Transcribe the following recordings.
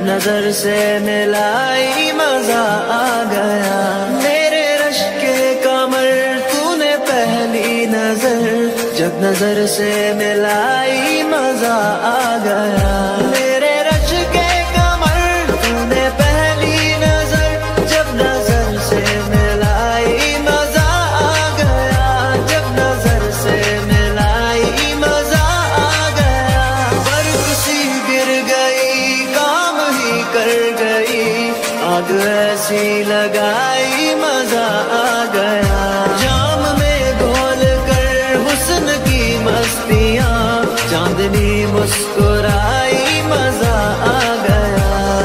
नजर से मिलाई मजा आ गया। मेरे रश के कमर तूने पहली नजर, जब नजर से मिलाई मजा आ गया। मेरे रश के कमर तूने पहली नजर, जब नजर से मिलाई मजा आ गया। जब नजर से मिलाई मजा आ गया। बर्फ सी गिर गई, काम ही कर गई, आग ऐसी लगाई मजा आ गया। जाम में घोल कर हुस्न की मस्तियाँ, चांदनी मुस्कुराई मजा आ गया।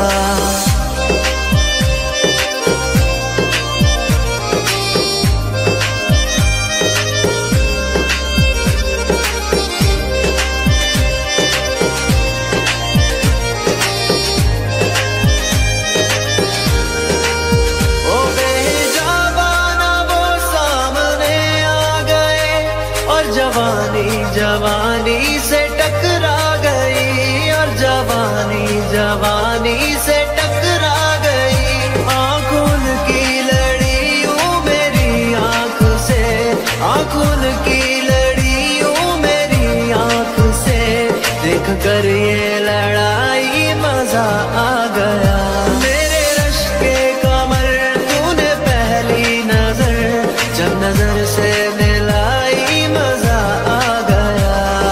ओ बेजाबाना वो सामने आ गए, और जवानी जवानी से टकरा गई, और जवानी जवानी से टकरा गई। आंखों की लड़ियों मेरी आंख से, आंखों की लड़ियों मेरी आंख से, देख कर ये लड़ाई मजा आ गया। मेरे रश के कमर तूने पहली नजर, जब नजर से मिलाई मजा आ गया।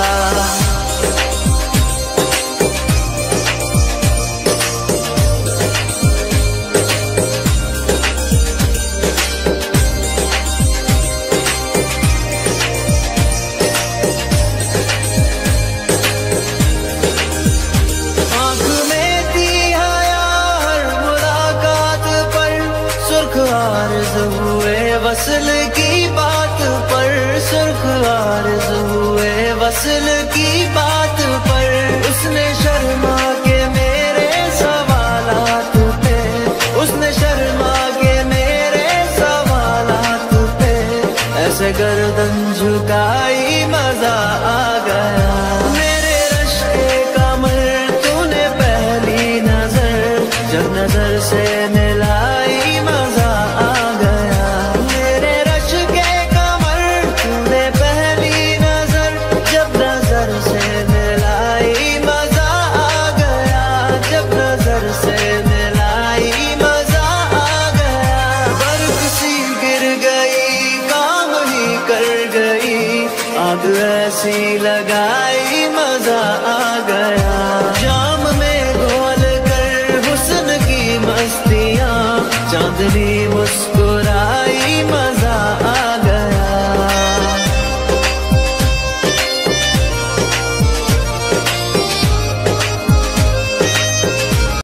आँख में थी हया हर मुलाकात पर, सुर्ख आरज़ हुए वसल की बात पर, सुर्ख आरज़ हुए वसल की बात पर। उसने शर्मा के मेरे सवालात पे, उसने शर्मा के मेरे सवालात पे, ऐसे गर्दन झुकाई मजा आ गया। मेरे रश के कमर तूने पहली नजर, जब नजर से मिलाई मजा आ गया। मेरे रश के कमर तूने पहली नजर, जब नजर से मिलाई मजा आ गया। जब नजर से मिलाई मजा आ गया। बर्फ सी गिर गई, काम ही कर गई, आग ऐसी लगाई मजा आ गया। जाम में घोल कर हुस्न की मस्तियाँ, चांदनी मुस्कुराई